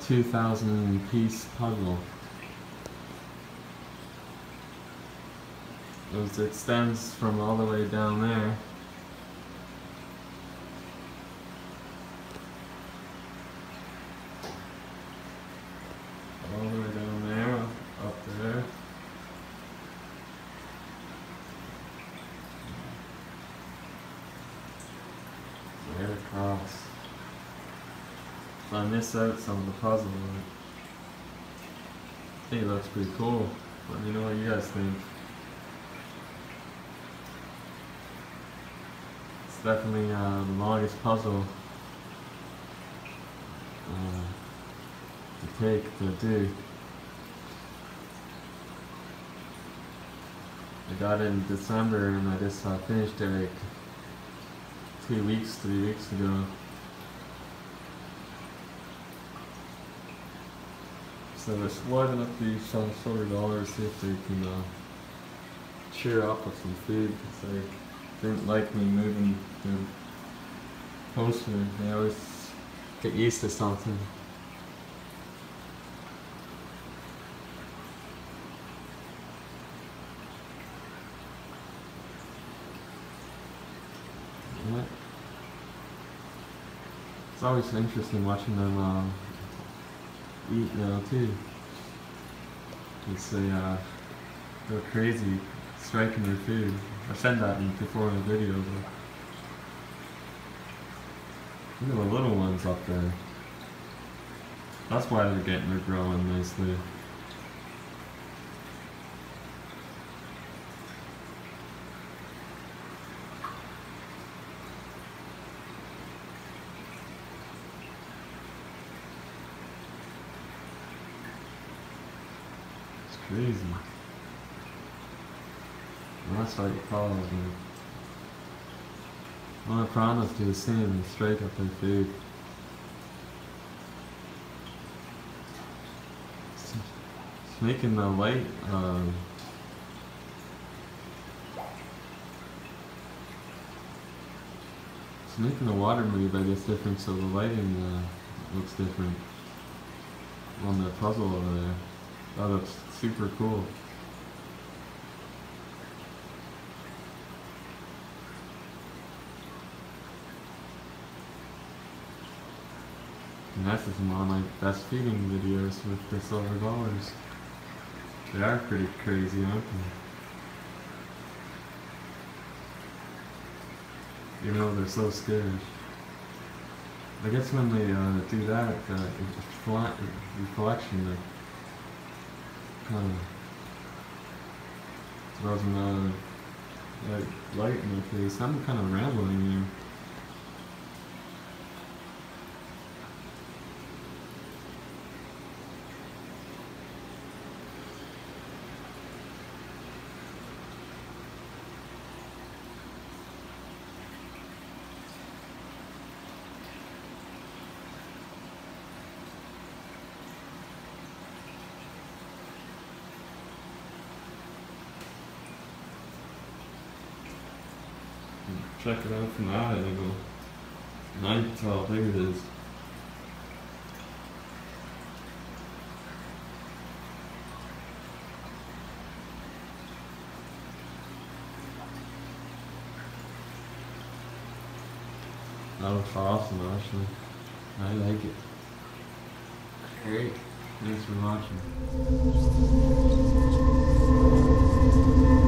2,000 piece puzzle. It extends from all the way down there. All the way down there, up there. Right across. So I missed out some of the puzzle. I think it looks pretty cool. Let me know what you guys think. It's definitely the longest puzzle to do. I got it in December and I just finished it like 3 weeks ago. So I just lighting up these silver dollars, see if they can cheer up with some food, because they didn't like me moving the poster. They always get used to something. It's always interesting watching them eat now too. It's they're crazy striking their food. I said that before in the video, but look at the little ones up there. That's why they're growing nicely. Crazy. And that's like follows me. Well, I promise to do the same and strike up their food. It's making the light it's making the water move, I guess, different, so the lighting looks different on the puzzle over there. That looks super cool. And that's just one of my best feeding videos with the silver dollars. They are pretty crazy, aren't they? Even though they're so scared. I guess when they do that, reflection, kind of throws another like light in my face. I'm kind of rambling here. Check it out from that angle. Now you can tell how big it is. That looks awesome, actually. I like it. Great. Thanks for watching.